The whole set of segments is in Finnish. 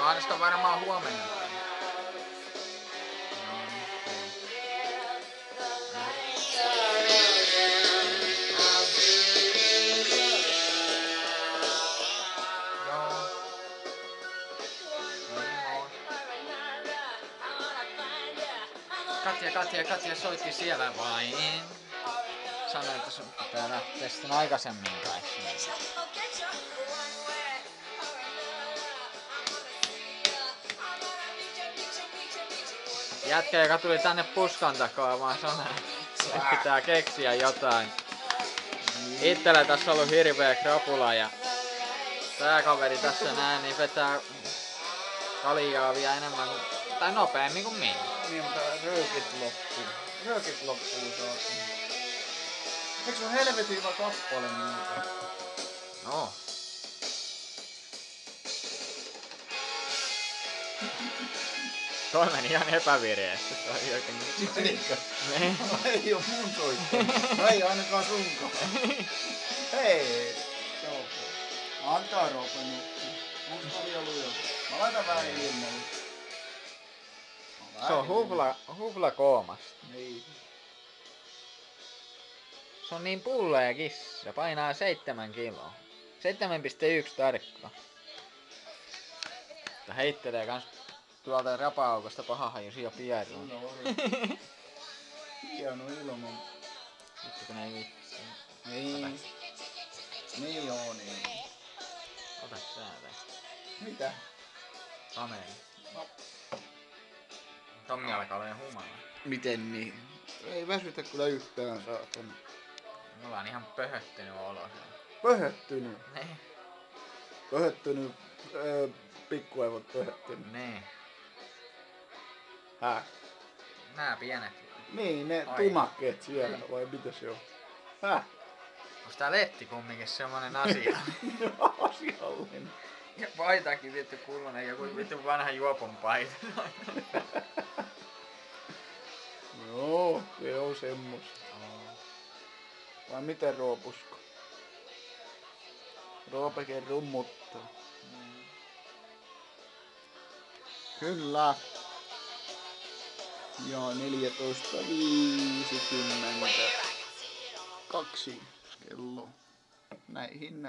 olisiko varmaan huomenna. Katja soitti siellä vain. Sanoi, että sun pitää lähteä sitten aikaisemmin kai. Jätkä, joka tuli tänne puskan takaa, vaan sanoi, että pitää keksiä jotain. Itsellä tässä on ollut hirveä krapula ja tää kaveri tässä näin, niin vetää kaljaa vielä enemmän tai nopeammin kuin minä. Niin, mutta röökit loppuu. Röökit loppuu saakka. Eikö sun helvetin hyvä kappale muuta? No. Toi meni ihan epävireesti. Toi jotenkin. Menikö? Niin. Ei oo mun soittaa. Ei ainakaan sunkaan. Hei! Joo. Antaa Roope nukkua. Onks paljon lujo? Mä laitan vähän ilmoille. Se on hufla koomasta. Niin. Se on niin pulleja kissa. Painaa 7 kiloa. 7,1 tarkkaa. Mutta heittelee kans tuolta rapa-aukosta pahahajuisia jo pieruun. No, hieno ilman. Vittu kun ei vitsi. Niin. Niin joo niin. Ota sä tästä. Mitä? Kameli. No. Tommi alkaa olemaan humala. Miten niin? Ei väsytä kyllä yhtään saatana. Mulla on ihan pöhöttynyt olo. Pöhöttynyt. Niin. Pöhöttynyt. Pikkuaivot pöhöttynyt. Niin. Häh? Nää pienet. Niin, ne Ai. tumakkeet siellä, vai mitä se on? Häh? Onks tää letti kumminkin semmonen asia? Asiallinen. Ja paitakin vittu kullonen, joku vittu vanha juopon paita. Joo, se on semmoista. Vai miten Roopusko? Roopekin rummuttaa. Kyllä. Ja 14.52 kello. Näihin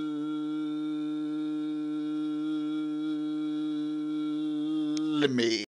tunnelmiin.